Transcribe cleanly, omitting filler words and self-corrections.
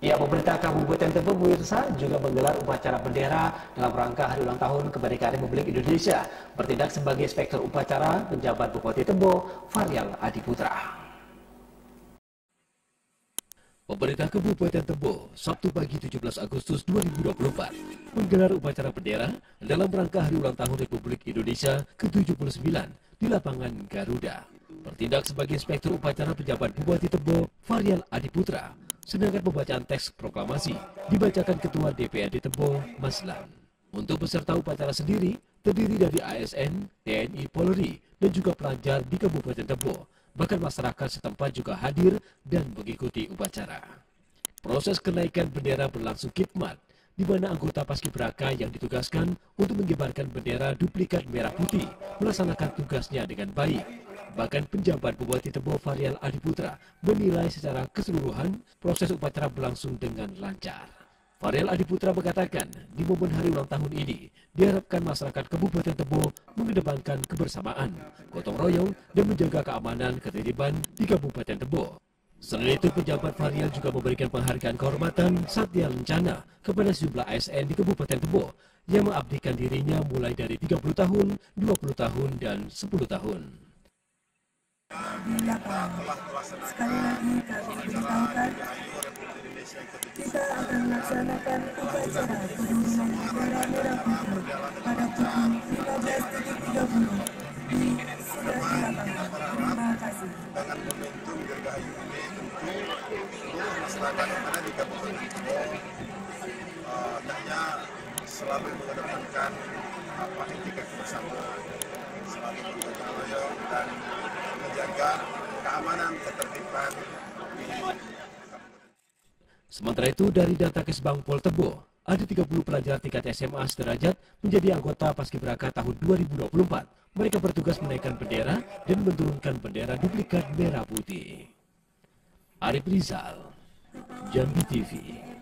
Ya, pemerintah Kabupaten Tebo pemirsa juga menggelar upacara bendera dalam rangka Hari Ulang Tahun Kemerdekaan Republik Indonesia. Bertindak sebagai inspektur upacara penjabat Bupati Tebo, Faryal Adiputra. Pemerintah Kabupaten Tebo, Sabtu pagi 17 Agustus 2024, menggelar upacara bendera dalam rangka Hari Ulang Tahun Republik Indonesia ke-79 di lapangan Garuda. Bertindak sebagai inspektur upacara penjabat Bupati Tebo, Faryal Adiputra, sedangkan pembacaan teks proklamasi dibacakan Ketua DPRD Tebo, Maslan. Untuk peserta upacara sendiri terdiri dari ASN, TNI, Polri, dan juga pelajar di Kabupaten Tebo. Bahkan masyarakat setempat juga hadir dan mengikuti upacara. Proses kenaikan bendera berlangsung khidmat, di mana anggota Paskibraka yang ditugaskan untuk mengibarkan bendera duplikat merah putih melaksanakan tugasnya dengan baik. Bahkan penjabat Bupati Tebo, Faryal Adiputra, menilai secara keseluruhan proses upacara berlangsung dengan lancar. Faryal Adiputra mengatakan, di momen hari ulang tahun ini, diharapkan masyarakat Kabupaten Tebo mengedepankan kebersamaan, gotong royong, dan menjaga keamanan ketertiban di Kabupaten Tebo. Selain itu, penjabat Faryal juga memberikan penghargaan kehormatan Satya Lencana kepada sejumlah ASN di Kabupaten Tebo yang mengabdikan dirinya mulai dari 30 tahun, 20 tahun, dan 10 tahun. Di lapangan. Sekali lagi kami beritahukan kita akan melaksanakan upacara penurunan bendera merah putih pada pukul 15.30 di sudah di lapangan. Terima kasih. Dengan momentum Dirgahayu ini tentu seluruh masyarakat yang ada di Kabupaten Tebo hendaknya selalu mengedepankan etika kebersamaan, selalu bergotong royong dan menjaga keamanan ketertiban di Sementara itu, dari data Kesbangpol Tebo, ada 30 pelajar tingkat SMA sederajat menjadi anggota Paskibraka tahun 2024. Mereka bertugas menaikkan bendera dan menurunkan bendera duplikat merah putih. Arif Rizal, Jambi TV.